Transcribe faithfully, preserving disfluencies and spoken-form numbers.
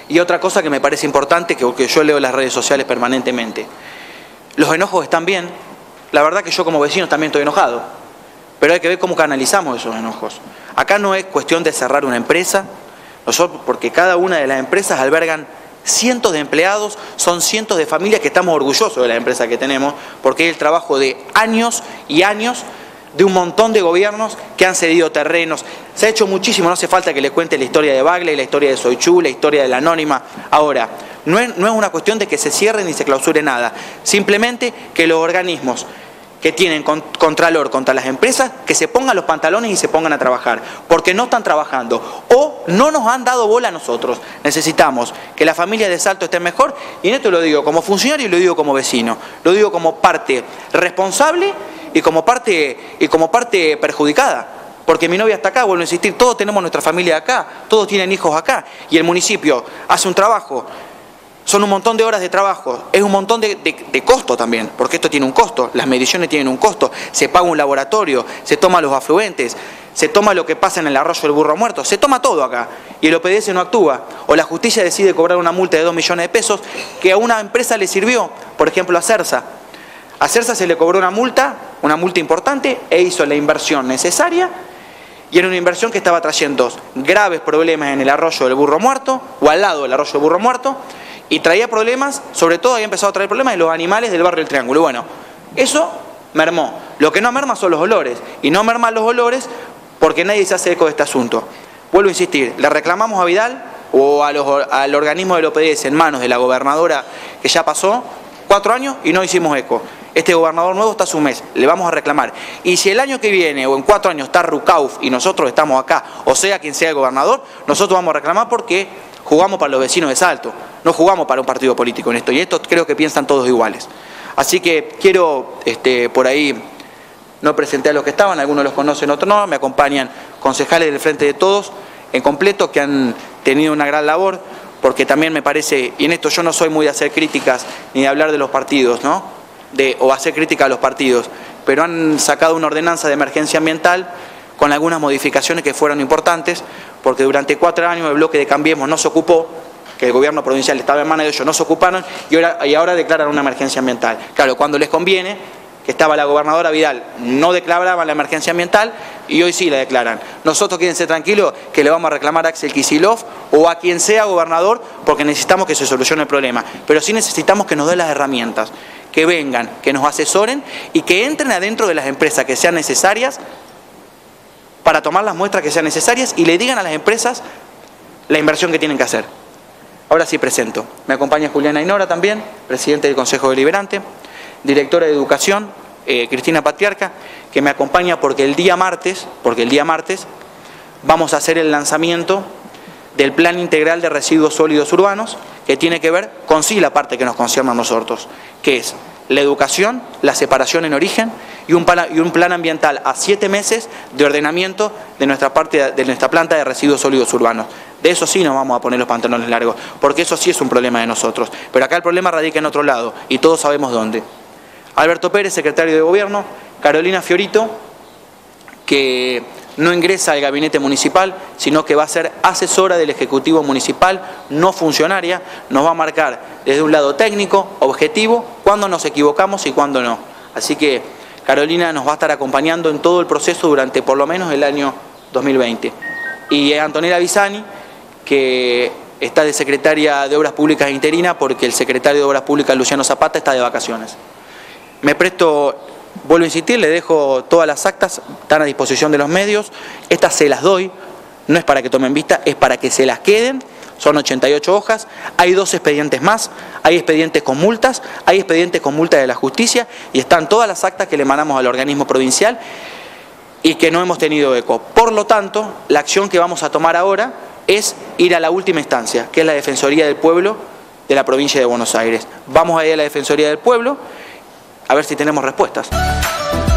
Y otra cosa que me parece importante, que, que yo leo en las redes sociales permanentemente. Los enojos están bien. La verdad que yo como vecino también estoy enojado. Pero hay que ver cómo canalizamos esos enojos. Acá no es cuestión de cerrar una empresa, nosotros, porque cada una de las empresas albergan cientos de empleados, son cientos de familias que estamos orgullosos de la empresa que tenemos, porque es el trabajo de años y años de un montón de gobiernos que han cedido terrenos. Se ha hecho muchísimo, no hace falta que le cuente la historia de Bagley, la historia de Soichú, la historia de la Anónima. Ahora, no es, no es una cuestión de que se cierre ni se clausure nada, simplemente que los organismos que tienen contralor contra las empresas, que se pongan los pantalones y se pongan a trabajar, porque no están trabajando o no nos han dado bola a nosotros. Necesitamos que la familia de Salto esté mejor, y en esto lo digo como funcionario y lo digo como vecino, lo digo como parte responsable y como parte, y como parte perjudicada. Porque mi novia está acá, vuelvo a insistir, todos tenemos nuestra familia acá, todos tienen hijos acá, y el municipio hace un trabajo. Son un montón de horas de trabajo, es un montón de, de, de costo también, porque esto tiene un costo, las mediciones tienen un costo, se paga un laboratorio, se toma los afluentes, se toma lo que pasa en el arroyo del Burro Muerto, se toma todo acá, y el O P D S no actúa, o la justicia decide cobrar una multa de dos millones de pesos que a una empresa le sirvió, por ejemplo a Cersa. A Cersa se le cobró una multa, una multa importante, e hizo la inversión necesaria, y era una inversión que estaba trayendo graves problemas en el arroyo del Burro Muerto, o al lado del arroyo del Burro Muerto, y traía problemas, sobre todo había empezado a traer problemas de los animales del barrio del Triángulo. Bueno, eso mermó. Lo que no merma son los olores, y no merman los olores porque nadie se hace eco de este asunto. Vuelvo a insistir, le reclamamos a Vidal o a los, al organismo del O P D S en manos de la gobernadora que ya pasó cuatro años y no hicimos eco. Este gobernador nuevo está a su mes, le vamos a reclamar. Y si el año que viene o en cuatro años está Rucauf y nosotros estamos acá, o sea quien sea el gobernador, nosotros vamos a reclamar porque jugamos para los vecinos de Salto, no jugamos para un partido político en esto, y esto creo que piensan todos iguales. Así que quiero, este, por ahí, no presenté a los que estaban, algunos los conocen, otros no, me acompañan concejales del Frente de Todos, en completo, que han tenido una gran labor, porque también me parece, y en esto yo no soy muy de hacer críticas, ni de hablar de los partidos, ¿no? De, o hacer crítica a los partidos, pero han sacado una ordenanza de emergencia ambiental con algunas modificaciones que fueron importantes, porque durante cuatro años el bloque de Cambiemos no se ocupó, que el gobierno provincial estaba en manos de ellos, no se ocuparon, y ahora, y ahora declaran una emergencia ambiental. Claro, cuando les conviene, que estaba la gobernadora Vidal, no declaraban la emergencia ambiental, y hoy sí la declaran. Nosotros quédense tranquilos que le vamos a reclamar a Axel Kicillof o a quien sea gobernador, porque necesitamos que se solucione el problema, pero sí necesitamos que nos dé las herramientas, que vengan, que nos asesoren y que entren adentro de las empresas que sean necesarias para tomar las muestras que sean necesarias y le digan a las empresas la inversión que tienen que hacer. Ahora sí presento. Me acompaña Juliana Ainora también, presidente del Consejo Deliberante, directora de Educación, eh, Cristina Patriarca, que me acompaña porque el día martes, porque el día martes vamos a hacer el lanzamiento del Plan Integral de Residuos Sólidos Urbanos, que tiene que ver con sí la parte que nos concierne a nosotros, que es la educación, la separación en origen y un, plan, y un plan ambiental a siete meses de ordenamiento de nuestra, parte, de nuestra planta de residuos sólidos urbanos. De eso sí nos vamos a poner los pantalones largos, porque eso sí es un problema de nosotros. Pero acá el problema radica en otro lado, y todos sabemos dónde. Alberto Pérez, secretario de Gobierno, Carolina Fiorito, que no ingresa al gabinete municipal, sino que va a ser asesora del Ejecutivo Municipal, no funcionaria, nos va a marcar desde un lado técnico, objetivo, cuándo nos equivocamos y cuándo no. Así que Carolina nos va a estar acompañando en todo el proceso durante por lo menos el año dos mil veinte. Y Antonella Bisani, que está de secretaria de Obras Públicas interina porque el secretario de Obras Públicas, Luciano Zapata, está de vacaciones. Me presto... Vuelvo a insistir, le dejo todas las actas, están a disposición de los medios, estas se las doy, no es para que tomen vista, es para que se las queden, son ochenta y ocho hojas, hay dos expedientes más, hay expedientes con multas, hay expedientes con multas de la justicia y están todas las actas que le mandamos al organismo provincial y que no hemos tenido eco. Por lo tanto, la acción que vamos a tomar ahora es ir a la última instancia, que es la Defensoría del Pueblo de la provincia de Buenos Aires. Vamos a ir a la Defensoría del Pueblo a ver si tenemos respuestas.